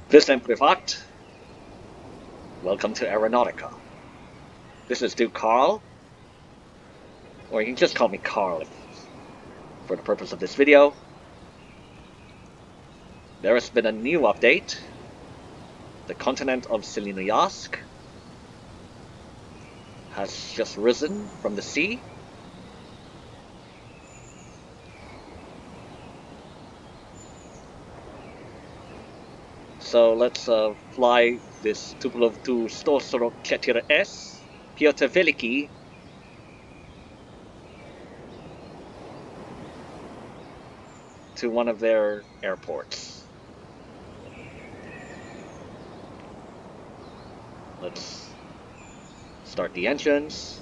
Visem privat. Welcome to Aeronautica. This is Duke Carl, or you can just call me Carl for the purpose of this video. There has been a new update. The continent of Selenoysk has just risen from the sea. So let's fly this Tupolev Tu-144S Piotr Veliki to one of their airports. Let's start the engines.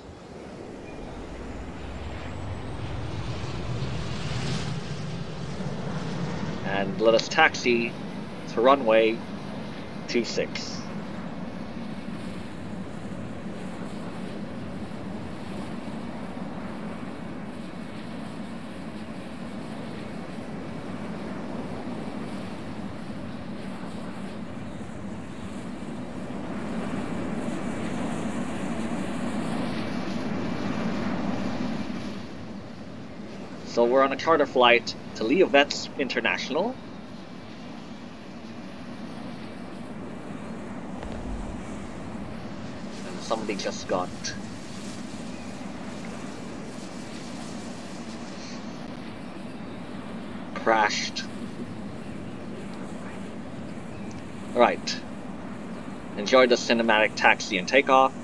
And let us taxi to runway 26. So we're on a charter flight to Leovetsk International. And somebody just got crashed. Alright. Enjoy the cinematic taxi and takeoff.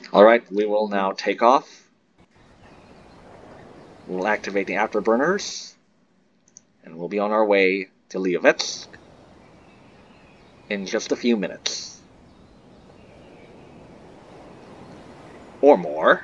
Alright, we will now take off. We'll activate the afterburners. And we'll be on our way to Leovetsk in just a few minutes. Or more.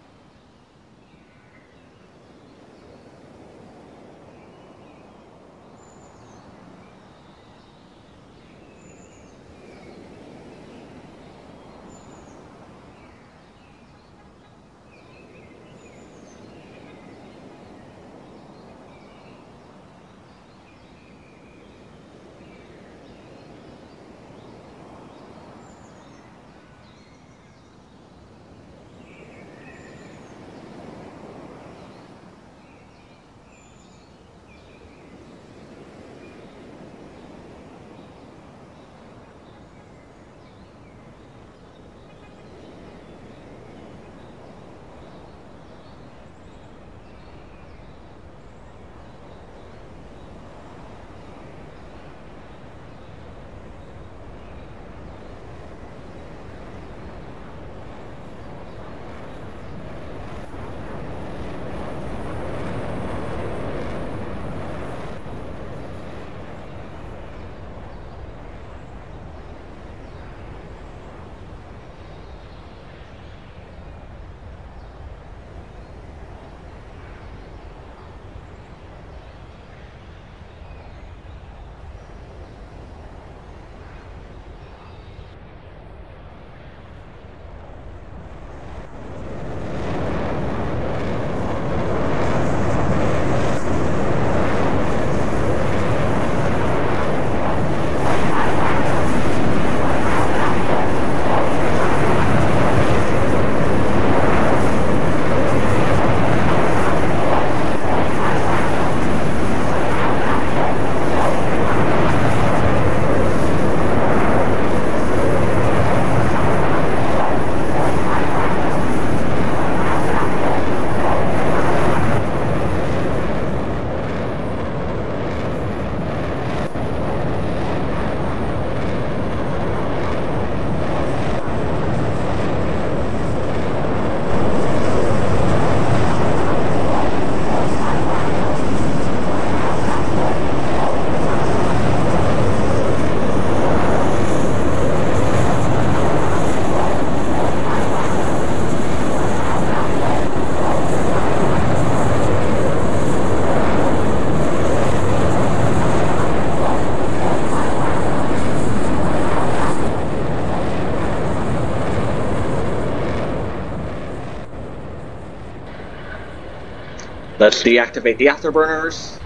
Let's deactivate the afterburners.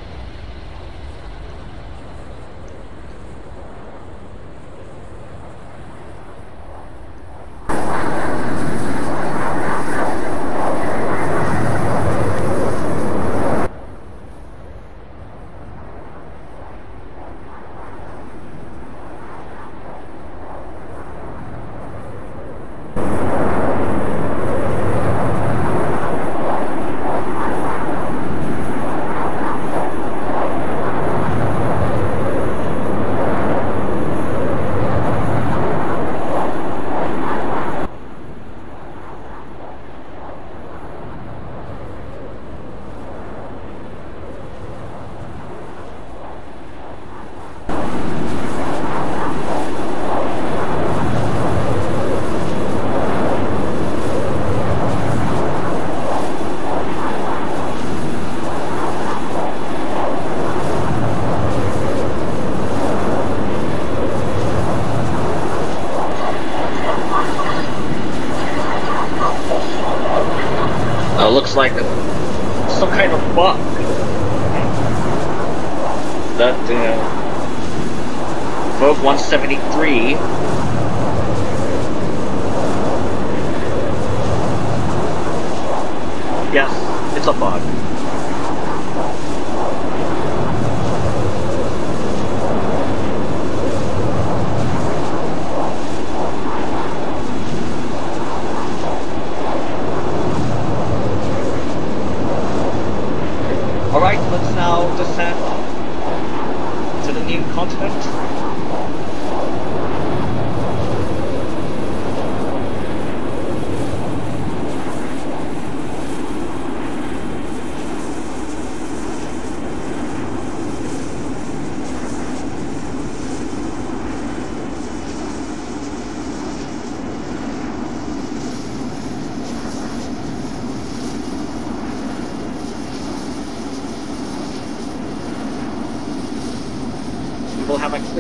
Looks like some kind of bug that Vogue 173 yes, it's a bug. Alright, let's now descend to the new continent.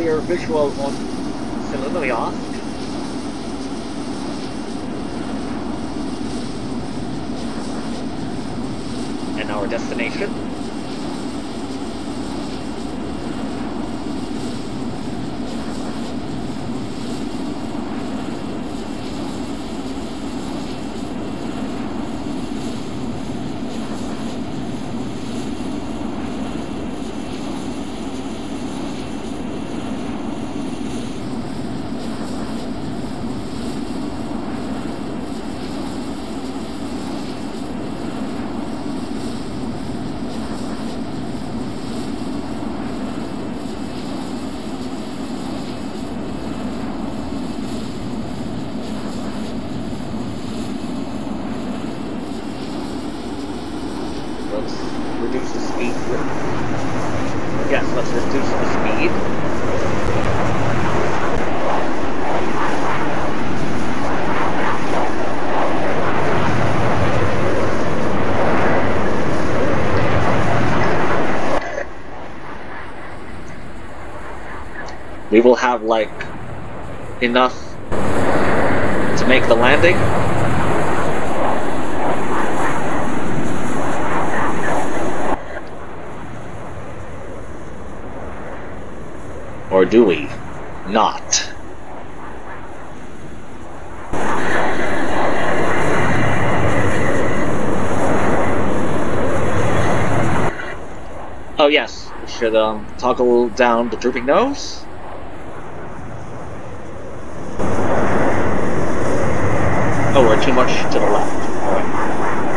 clear visual on Leovetsk. And our destination. Reduce the speed. Yes, let's reduce the speed. We will have like enough to make the landing. Or do we not? Oh yes, we should toggle down the drooping nose. Oh, we're too much to the left. Alright.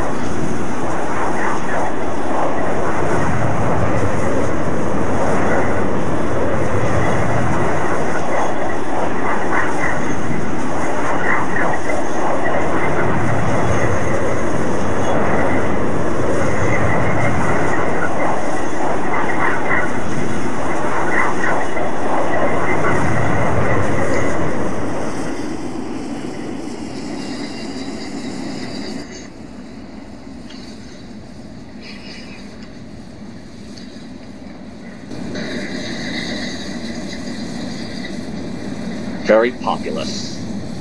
Very populous.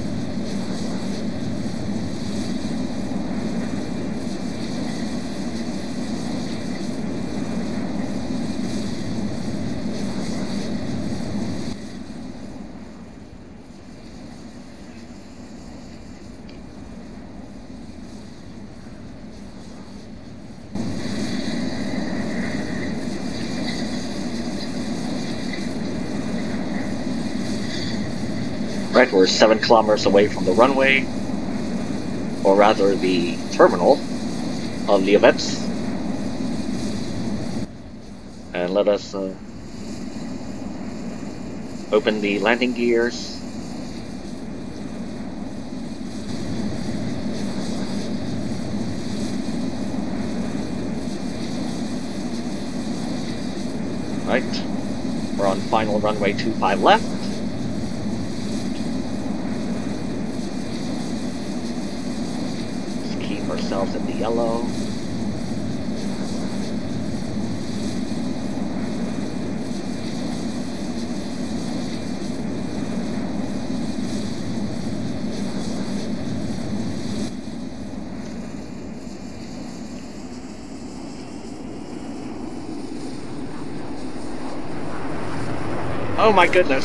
Right, we're 7 kilometers away from the runway, or rather the terminal of Leovetsk. And let us open the landing gears. Right, we're on final runway 25 left. Ourselves in the yellow. Oh my goodness.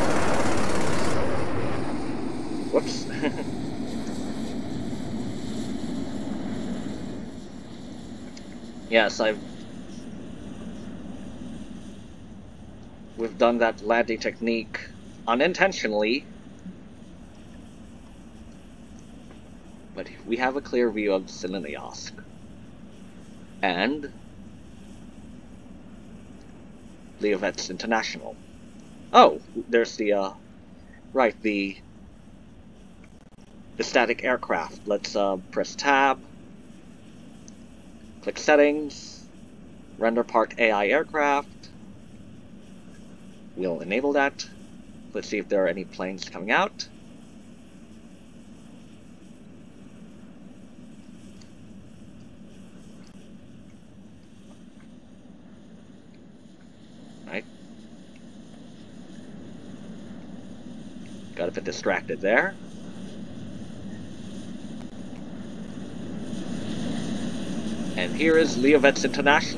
Whoops. Yes, we've done that landing technique unintentionally, but we have a clear view of Leovetsk and Leovetsk International. Oh, there's the right, the static aircraft. Let's press tab. Click Settings, Render Parked AI Aircraft. We'll enable that. Let's see if there are any planes coming out. Right. Got a bit distracted there. And here is Leovetsk International.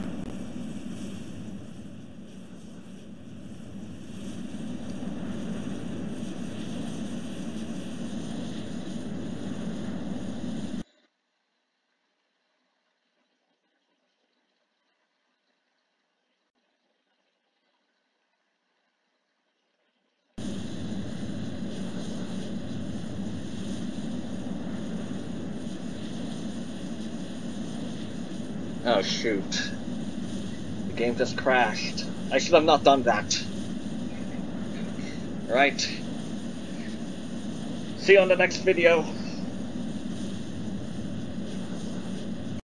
Oh shoot. The game just crashed. I should have not done that. Right. See you on the next video.